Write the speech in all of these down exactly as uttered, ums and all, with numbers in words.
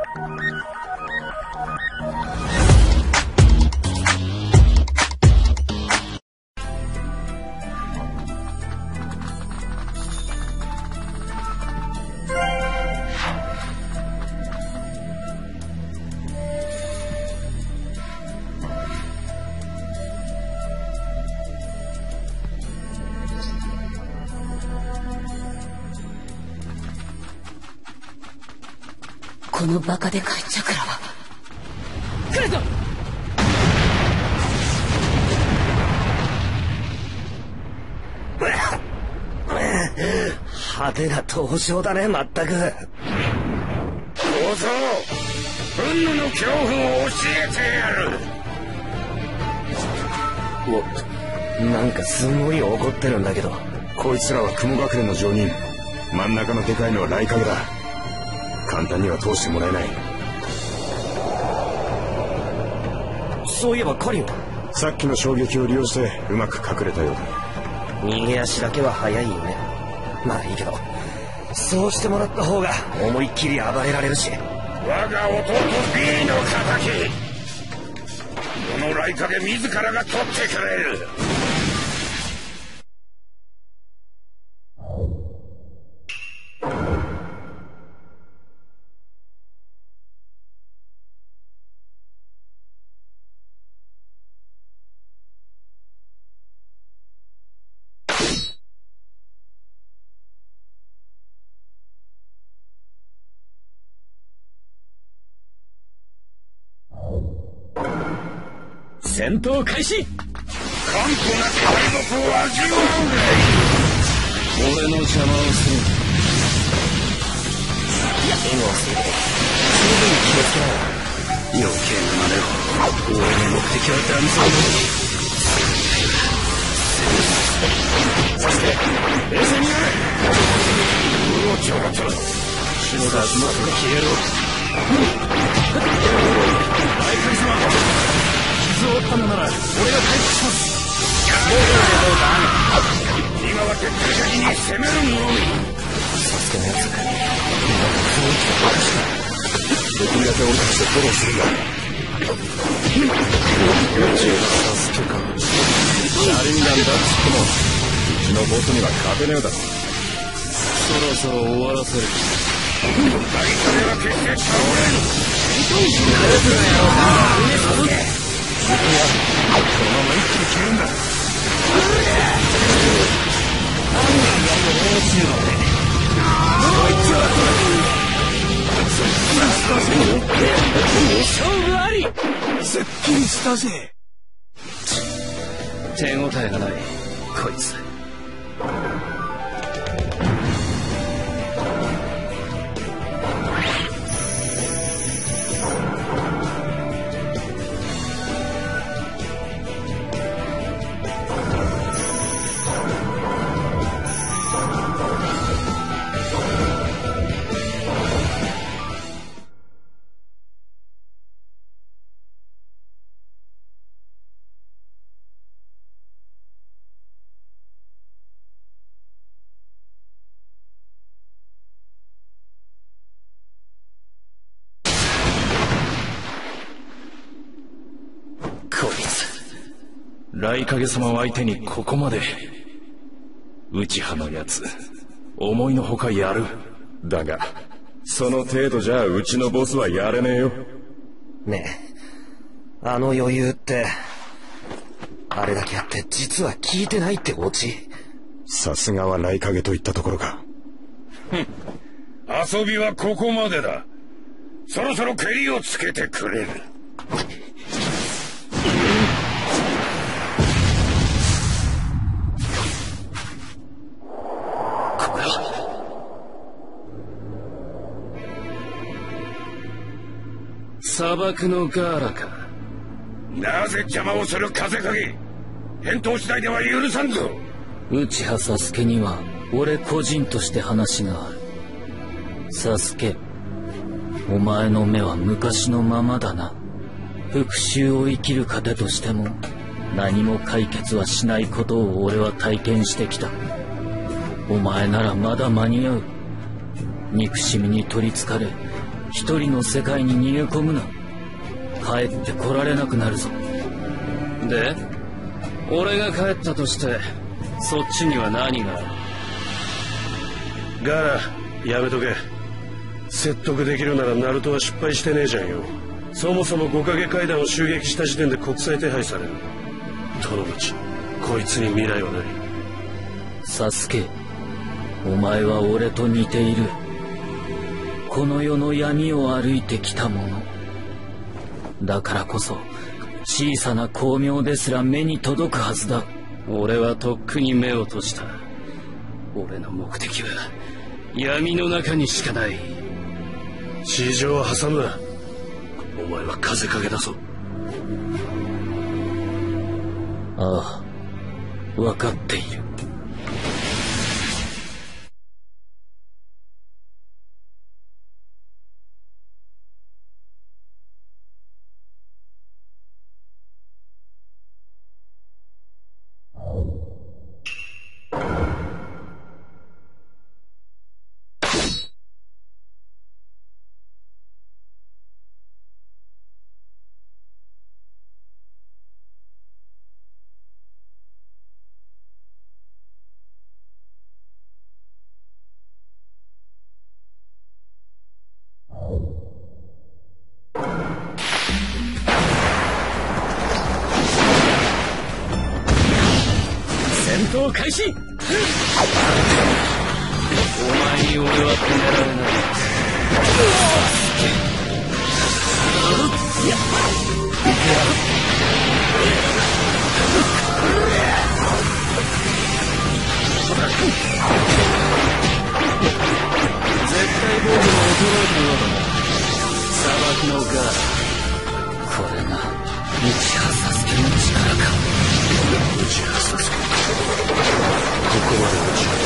このバカでかいチャクラは来るぞ。 派手な登場だね、まったく。 小僧、憤怒の恐怖を教えてやる。 お、なんかすごい怒ってるんだけど。 こいつらは雲隠れの上人。真ん中のでかいのは雷影だ。簡単には通してもらえない。 そういえばカリンはさっきの衝撃を利用してうまく隠れたようだ。 逃げ足だけは速いよね。まあいいけど、そうしてもらった方が思いっきり暴れられるし。 我が弟 B の敵、この雷影自らが取ってくれる。 戦闘開始。 頑固な海賊を味わうがいい。 俺の邪魔をする。いや、援護をするけど十分に気をつけろよ。余計なまねを。俺の目的は断然のそして冷静にやれ。うろちょろちょろ死のダースマットが消えろ。大カリスマ、傷を負ったのなら俺が回復します。 今は徹底的に攻めるのみ。 サスケのやつ、なんか雰囲気がおかしい。できるだけ俺たちでフォローするんだ。うちがサスケか。 シャリンガンだっつってもうちのボスには勝てねえだろ。 そろそろ終わらせる。 大影は決して倒れぬ。 このまま一気に決めるんだ。勝負あり。 すっきりしたぜ。 手応えがないこいつ。 雷影様を相手にここまで。内派のやつ思いのほかやる。だがその程度じゃうちのボスはやれねえよ。 ねえ、あの余裕ってあれだけあって実は効いてないってオチ。 さすがは雷影といったところか。 遊びはここまでだ。そろそろケリをつけてくれる。 砂漠のガーラか。 なぜ邪魔をする風影。返答次第では許さんぞ。 内派サスケには俺個人として話がある。サスケ、お前の目は昔のままだな。復讐を生きる糧としても何も解決はしないことを俺は体験してきた。お前ならまだ間に合う。憎しみに取りつかれ一人の世界に逃げ込むな。帰って来られなくなるぞ。 で、俺が帰ったとしてそっちには何がある？ ガラ、やめとけ。説得できるならナルトは失敗してねえじゃんよ。そもそも五影階段を襲撃した時点で国際手配される。どのみちこいつに未来はない。 サスケ、お前は俺と似ている。この世の闇を歩いてきた者だからこそ、小さな光明ですら目に届くはずだ。 俺はとっくに目を閉じた。俺の目的は闇の中にしかない。 地上を挟むな。お前は風影だぞ。 ああ、分かっている。 開始。お前に俺は止められない。絶対防御も衰えたようだな。砂漠のガー。 これが内葉サスケの力か。 内葉サスケ、ここまで落ち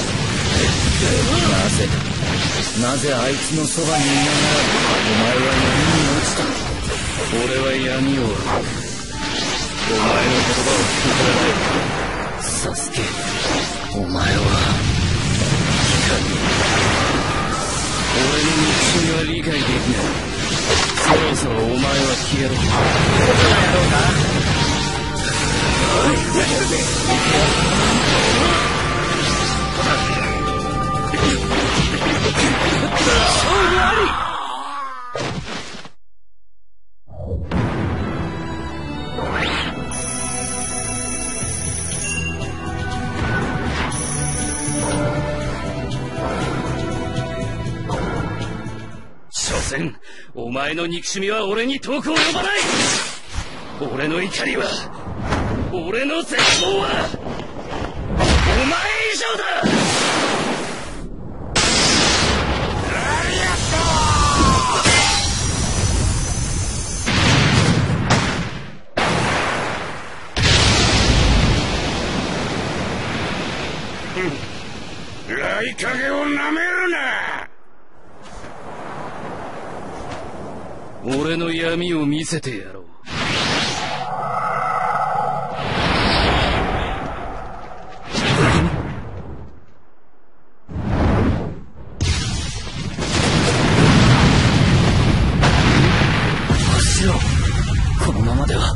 なぜなぜあいつのそばにいながらお前は闇に落ちた。 俺は闇をお前の言葉を聞き取れない。 サスケ、お前は俺の憎しみは理解できない。そろそろお前は消えろ。どうやろうか。勝負あり。所詮お前の憎しみは俺に遠く及ばない。俺の怒りは、俺の絶望はお前以上だ。 雷影をなめるな。 俺の闇を見せてやろう。 走ろう。このままでは。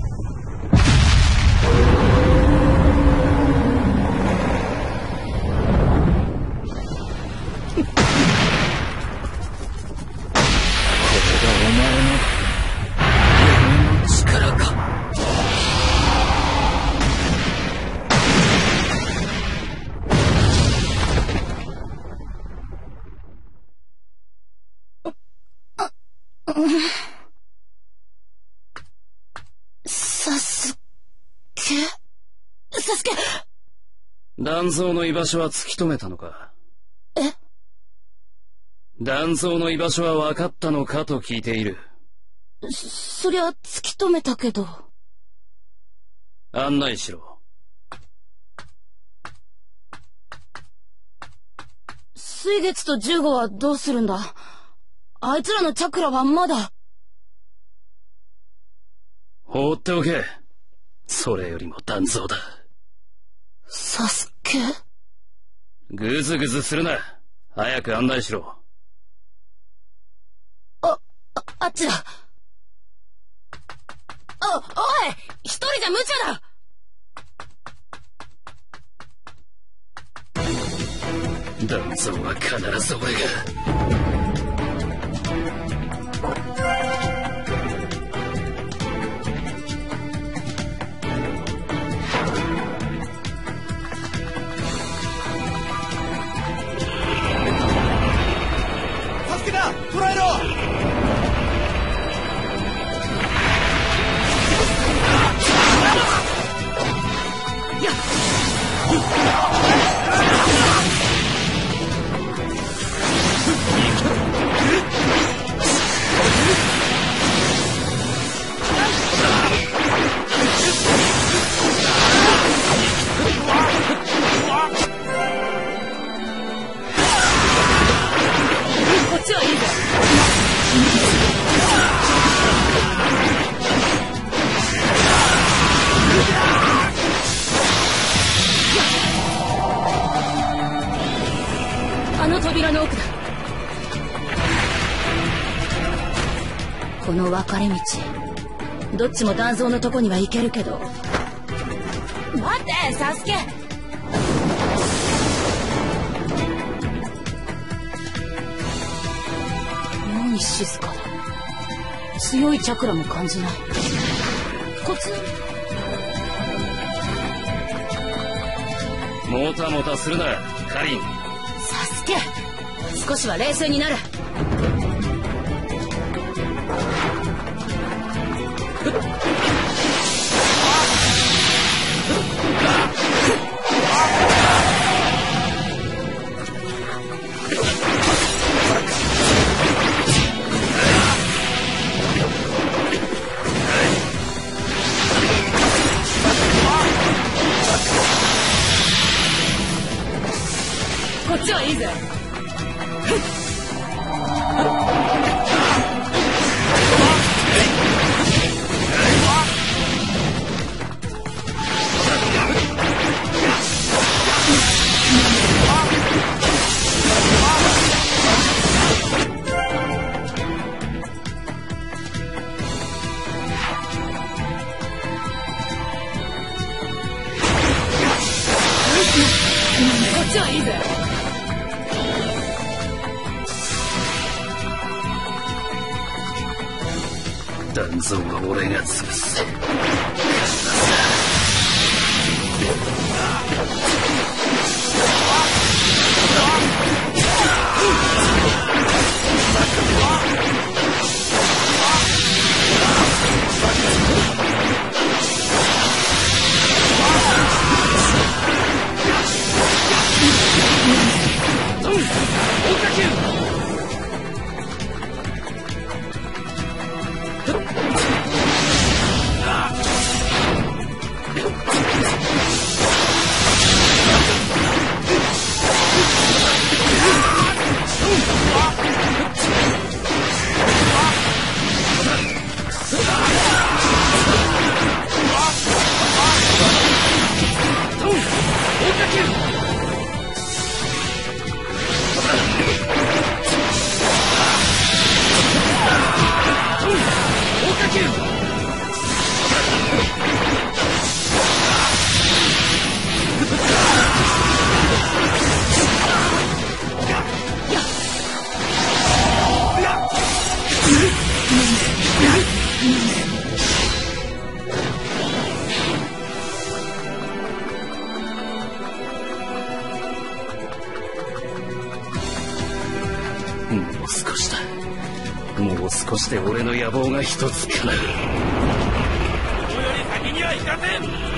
サスケサスケ断層の居場所は突き止めたのか。 え？ 断層の居場所は分かったのかと聞いている。 そ、そりゃ突き止めたけど。 案内しろ。 水月と十五はどうするんだ？あいつらのチャクラはまだ。 放っておけ。それよりも断層だ。 サスケ？ ぐずぐずするな。早く案内しろ。 あっちだ。お、おい、一人じゃ無茶だ。断層は必ず俺が。 サスケだ、捕らえろ。 こっちはいいぞ。あの扉の奥だ。この分かれ道、どっちも断層のとこには行けるけど。待って、サスケ。妙に静かだ。強いチャクラも感じない。こっちのもたもたするな、カリン。 サスケ、少しは冷静になる。こっちはいいぜ。こっちはいいぜ。 断層は俺が潰す。もう少しだ。もう少しで俺の野望が一つ叶う。ここより先には行かせん。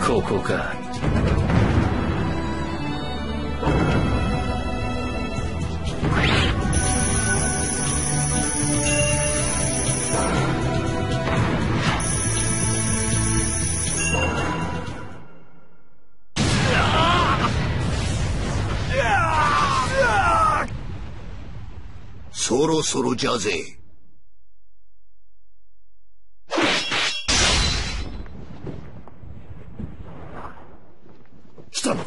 ここか。 そろそろじゃぜ。来た。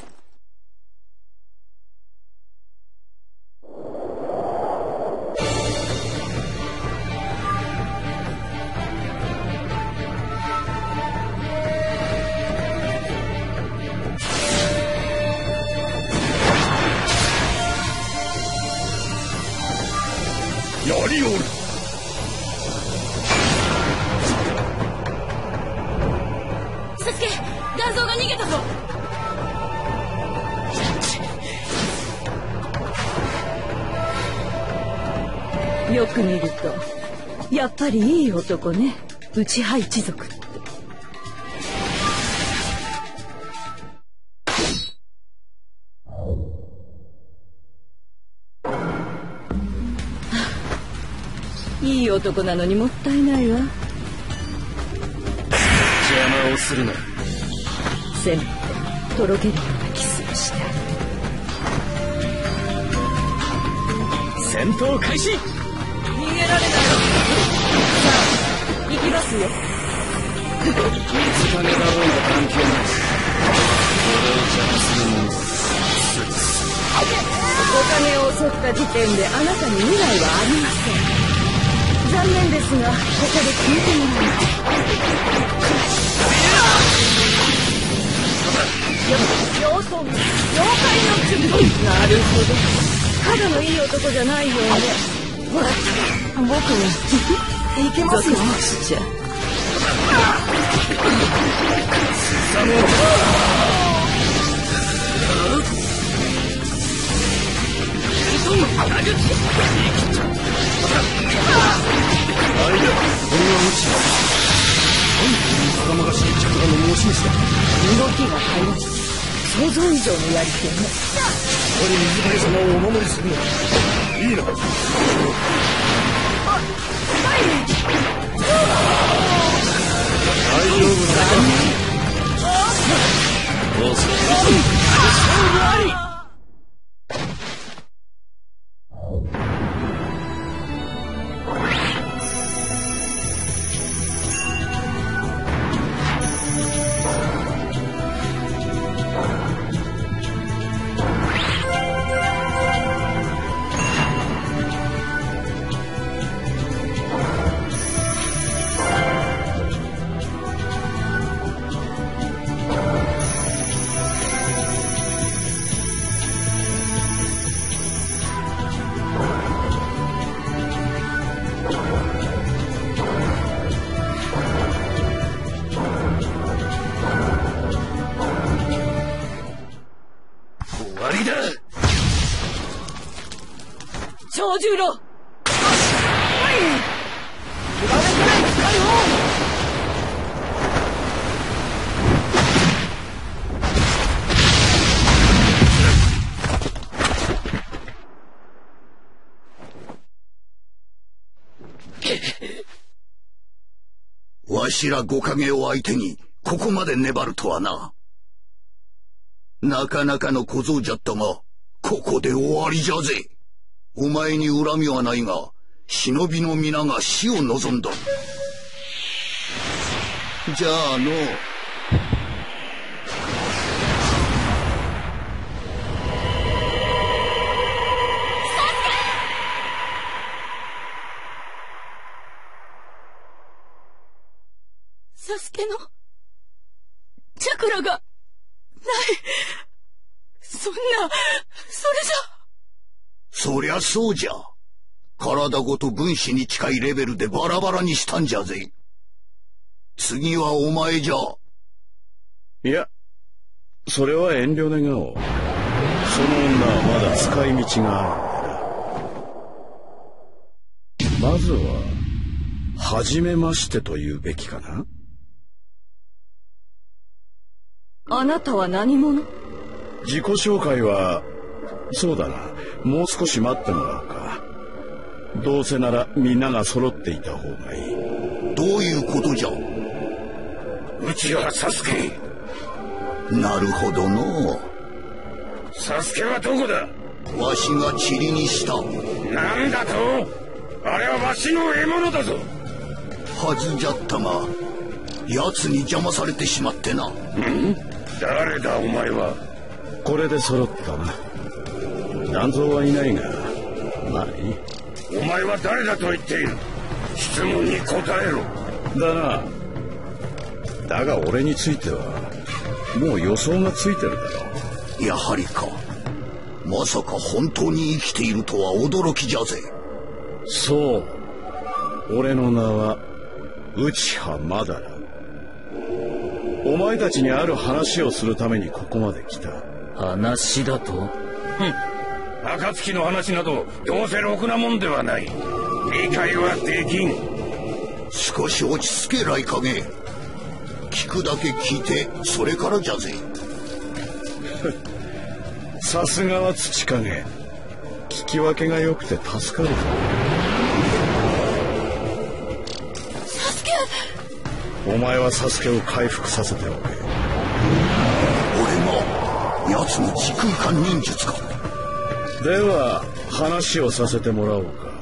やりおる。 サスケ、残像が逃げたぞ。よく見るとやっぱりいい男ね、内派一族って。いい男なのにもったいないわ。 邪魔をするな。 せめてとろけるようなキスをして。 戦闘開始。 逃げられない。さあ行きますよ。 水影だろうが関係ない。俺を邪魔するものはお金を襲った時点であなたに未来はありません。残念ですがここで聞いてもらいます。よ妖怪の準備。なるほど、肌のいい男じゃないようね。ほら僕もいけますよ。しちゃ動きが早い。想像以上のやり手ね。 これ水影様をお守りするのいいな。大丈夫だ。 どうする。 長十郎、 わしら五影を相手にここまで粘るとはな。なかなかの小僧じゃったが、ここで終わりじゃぜ。お前に恨みはないが、忍びの皆が死を望んだ。じゃあのサスケのチャクラがない。そんな、それじゃ。 そりゃそうじゃ。体ごと分子に近いレベルでバラバラにしたんじゃぜ。次はお前じゃ。 いや、それは遠慮願おう。その女はまだ使い道があるんだ。まずは初めましてと言うべきかな。 あなたは何者？ 自己紹介は、そうだな、もう少し待ってもらおうか。どうせならみんなが揃っていた方がいい。 どういうことじゃ？ 内原サスケ。 なるほどの。 サスケはどこだ？ わしが塵にした。 なんだと？あれはわしの獲物だぞ。 はずじゃったが、奴に邪魔されてしまってな。 ん？誰だお前は。これで揃ったな。団蔵はいないが、まあいい。お前は誰だと言っている？質問に答えろ。だな。だが俺についてはもう予想がついてるだろ。 やはりか。まさか本当に生きているとは驚きじゃぜ。 そう。俺の名は内葉まだら。お前たちにある話をするためにここまで来た。 話だと？ふん。 暁の話などどうせろくなもんではない。理解はできん。 少し落ち着け雷影。聞くだけ聞いてそれからじゃぜ。 さすがは土影。聞き分けが良くて助かるぞ。 サスケ！ お前はサスケを回復させておけ。 俺が奴の時空間忍術か。 では話をさせてもらおうか。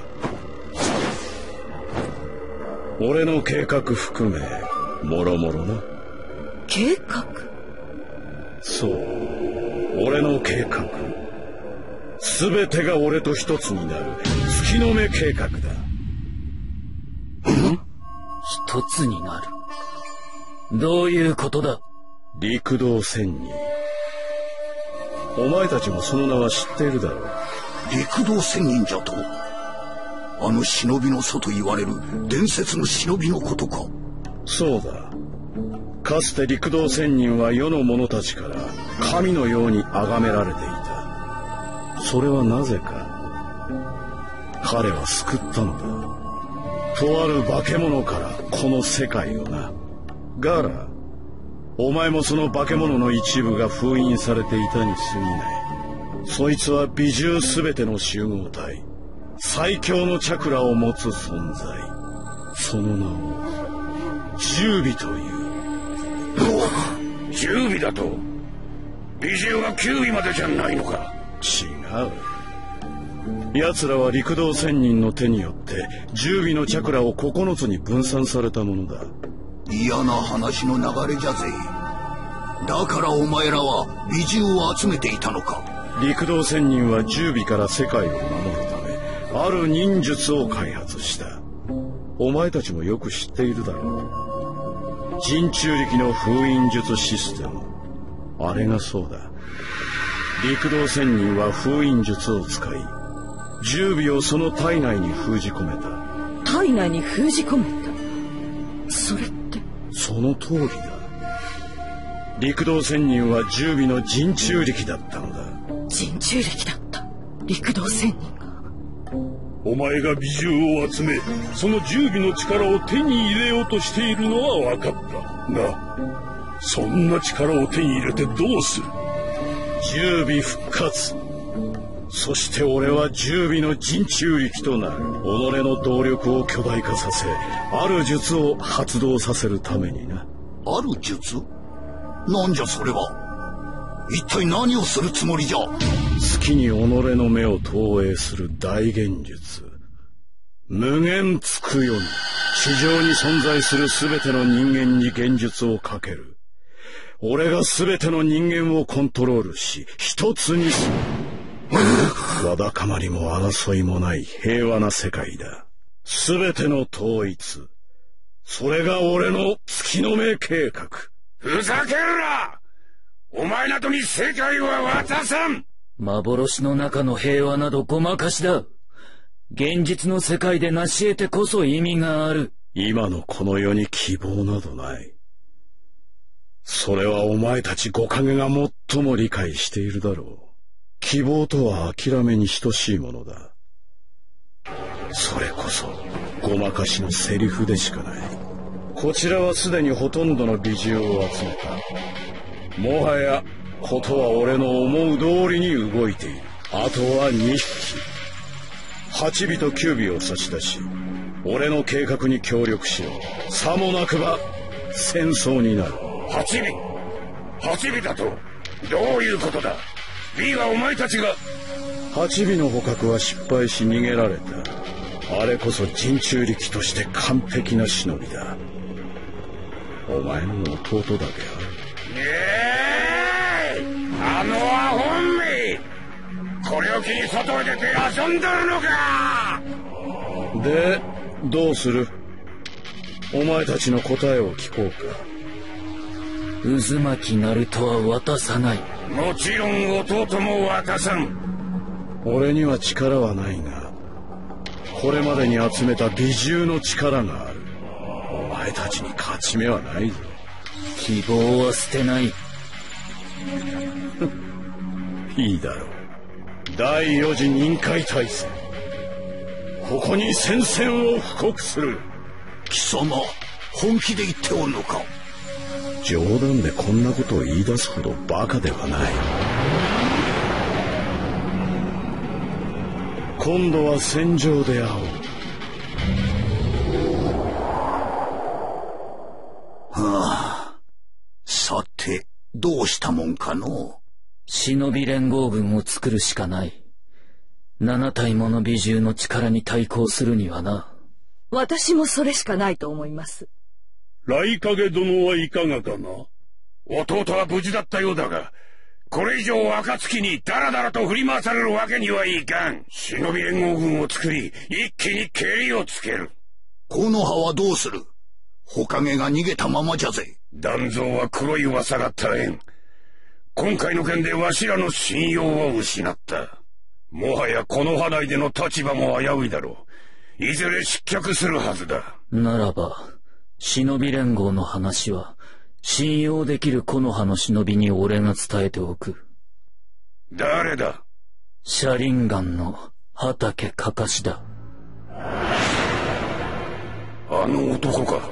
俺の計画含めもろもろな。 計画？ そう、俺の計画。全てが俺と一つになる月の目計画だ。 一つになる？どういうことだ？ 陸道仙人。お前たちもその名は知っているだろう。 陸道仙人じゃと？あの忍びの祖と言われる伝説の忍びのことか。 そうだ。かつて陸道仙人は世の者たちから神のように崇められていた。それはなぜか。彼は救ったのだ。とある化け物からこの世界をな。ガーラ、お前もその化け物の一部が封印されていたに過ぎない。そいつは美獣すべての集合体、最強のチャクラを持つ存在。その名を十尾という。十尾だと？美獣が九尾までじゃないのか？違う。奴らは陸道仙人の手によって十尾のチャクラを九つに分散されたものだ。 嫌な話の流れじゃぜ。だからお前らは美獣を集めていたのか。 陸道仙人は十尾から世界を守るためある忍術を開発した。お前たちもよく知っているだろう。人中力の封印術システム。あれがそうだ。陸道仙人は封印術を使い十尾をその体内に封じ込めた。 体内に封じ込めた？それって？ その通りだ。陸道仙人は十尾の人中力だったのだ。 人中力だった？陸道仙人が？ お前が美獣を集めその十尾の力を手に入れようとしているのは分かったが、そんな力を手に入れてどうする？十尾復活。そして俺は十尾の人中力となる。己の動力を巨大化させ、ある術を発動させるためにな。 ある術？なんじゃそれは。一体何をするつもりじゃ？ 月に己の目を投影する大現術。無限つくように地上に存在する全ての人間に現術をかける。俺が全ての人間をコントロールし一つにする。わだかまりも争いもない平和な世界だ。全ての統一、それが俺の月の目計画。ふざけるな！お前などに世界は渡さん！ 幻の中の平和などごまかしだ。現実の世界で成し得てこそ意味がある。 今のこの世に希望などない。それはお前たち五影が最も理解しているだろう。希望とは諦めに等しいものだ。それこそごまかしのセリフでしかない。こちらはすでにほとんどの美獣を集めた。 もはやことは俺の思う通りに動いている。あとはにひき。はちびときゅうびを差し出し、俺の計画に協力しろ。さもなくば戦争になる。 はちびはちびだとどういうことだ。 B はお前たちが。 はちびの捕獲は失敗し逃げられた。あれこそ人中力として完璧な忍びだ。お前の弟だけある。 ええー、あのアホンめ、これを機に外へ出て遊んでるのか。 でどうする。お前たちの答えを聞こうか。 渦巻ナルトは渡さない。 もちろん弟も渡さん。 俺には力はないが、これまでに集めた美獣の力がある。お前たちに勝ち目はないぞ。 希望は捨てない。 いいだろう。だいよ次任界大戦、ここに宣戦を布告する。 貴様、本気で言っておるのか。 冗談でこんなことを言い出すほどバカではない。今度は戦場で会おう。 はあ、さてどうしたもんかの。 忍び連合軍を作るしかない。七体もの美獣の力に対抗するにはな。 私もそれしかないと思います。 雷影殿はいかがかな。弟は無事だったようだが、これ以上暁にダラダラと振り回されるわけにはいかん。忍び連合軍を作り、一気に蹴りをつける。 木の葉はどうする。火影が逃げたままじゃぜ。 団蔵は黒い噂が絶えん。今回の件でわしらの信用を失った。もはやこの葉内での立場も危ういだろう。いずれ失脚するはずだ。 ならば忍び連合の話は信用できる木の葉の忍びに俺が伝えておく。 誰だ。 車輪岩の畑かかしだ。 あの男か。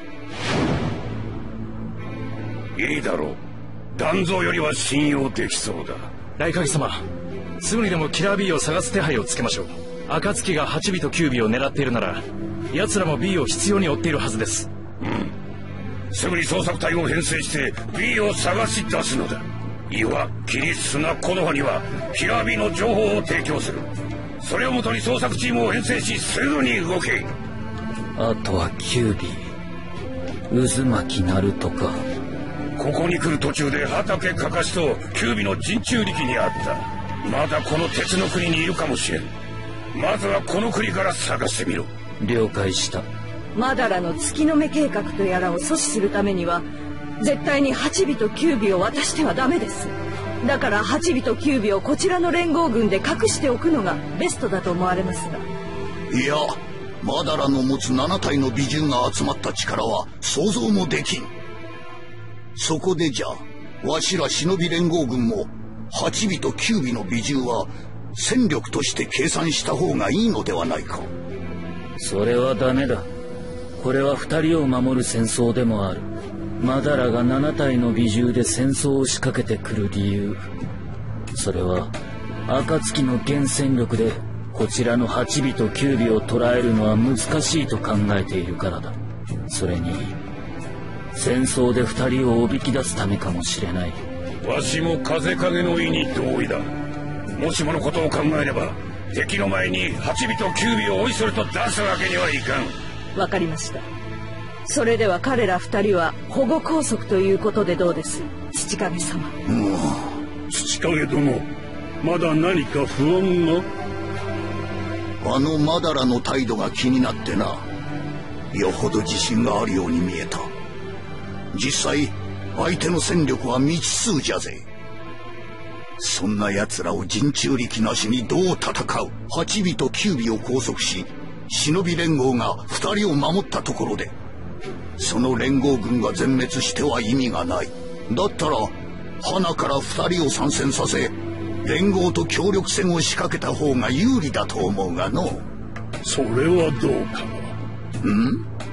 いいだろう。団蔵よりは信用できそうだ。 雷影様、すぐにでもキラー B を探す手配をつけましょう。暁がはちびときゅうびを狙っているなら、奴らも B を必要に追っているはずです。 うん。すぐに捜索隊を編成して B を探し出すのだ。いわキリスな木の葉にはキラー B の情報を提供する。それをもとに捜索チームを編成し、すぐに動け。 あとはきゅうび、渦巻ナルトか。 ここに来る途中で畑かかしときゅうびの人中力にあった。まだこの鉄の国にいるかもしれん。まずはこの国から探してみろ。 了解した。 マダラの月の目計画とやらを阻止するためには絶対にはちびときゅうびを渡してはダメです。だからはちびときゅうびをこちらの連合軍で隠しておくのがベストだと思われますが。 いや、マダラの持つなな体の美獣が集まった力は想像もできん。そこでじゃわしら忍び連合軍もはちびときゅうびの美獣は戦力として計算した方がいいのではないか。 それはダメだ。これは二人を守る戦争でもある。マダラが七体の美獣で戦争を仕掛けてくる理由、それは暁の原戦力でこちらのはちびときゅうびを捕らえるのは難しいと考えているからだ。それに戦争で二人をおびき出すためかもしれない。 わしも風影の意に同意だ。もしものことを考えれば敵の前にはちびときゅうびをおいそれと出すわけにはいかん。 わかりました。それでは彼ら二人は保護拘束ということでどうです、土影様。 うん、土影殿、まだ何か不安が。 あのマダラの態度が気になってな。よほど自信があるように見えた。実際相手の戦力は未知数じゃぜ。そんな奴らを人中力なしにどう戦う。はちびときゅうびを拘束し忍び連合がふたりを守ったところで、その連合軍が全滅しては意味がない。だったら花からふたりを参戦させ連合と協力戦を仕掛けた方が有利だと思うがの。 それはどうかな。 ん？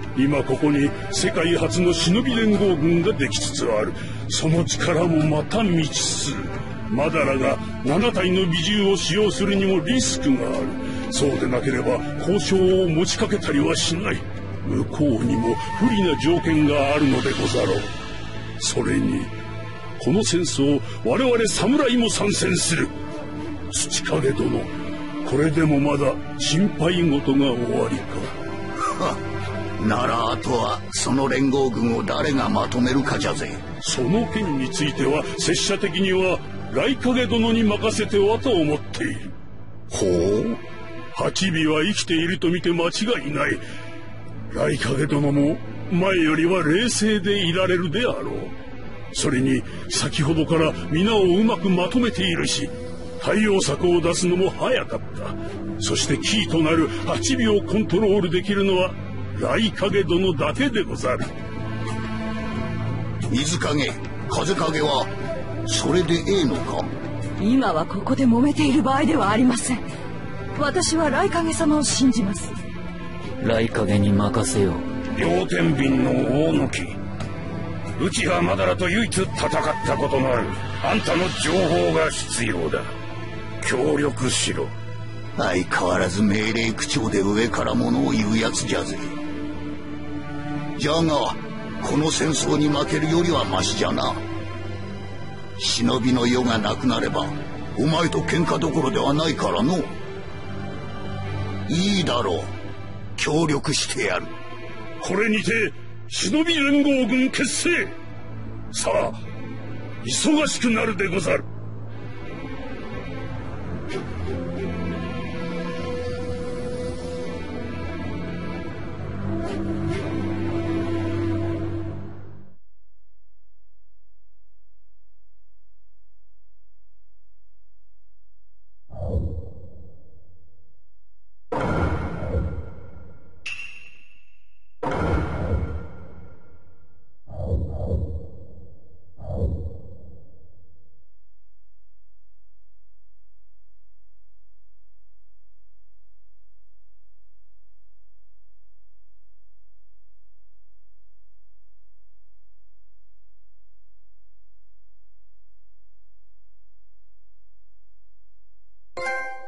今ここに世界初の忍び連合軍ができつつある。その力もまた未知数。マダラがなな体の美獣を使用するにもリスクがある。そうでなければ交渉を持ちかけたりはしない。向こうにも不利な条件があるのでござろう。それにこの戦争我々侍も参戦する。土影殿、これでもまだ心配事が終わりか。 はっ、ならあとはその連合軍を誰がまとめるかじゃぜ。 その件については拙者的には雷影殿に任せてはと思っている。 ほう。 八尾は生きていると見て間違いない。雷影殿も前よりは冷静でいられるであろう。それに先ほどから皆をうまくまとめているし、対応策を出すのも早かった。そしてキーとなる八尾をコントロールできるのは雷影殿だけでござる。 水影、風影はそれでええのか。 今はここで揉めている場合ではありません。私は雷影様を信じます。 雷影に任せよう。 両天秤の大抜き。内葉マダラと唯一戦ったことのあるあんたの情報が必要だ。協力しろ。 相変わらず命令口調で上から物を言うやつじゃぜ。じゃがこの戦争に負けるよりはマシじゃな。忍びの世がなくなればお前と喧嘩どころではないからの。いいだろう、協力してやる。 これにて忍び連合軍結成。さあ忙しくなるでござる。 you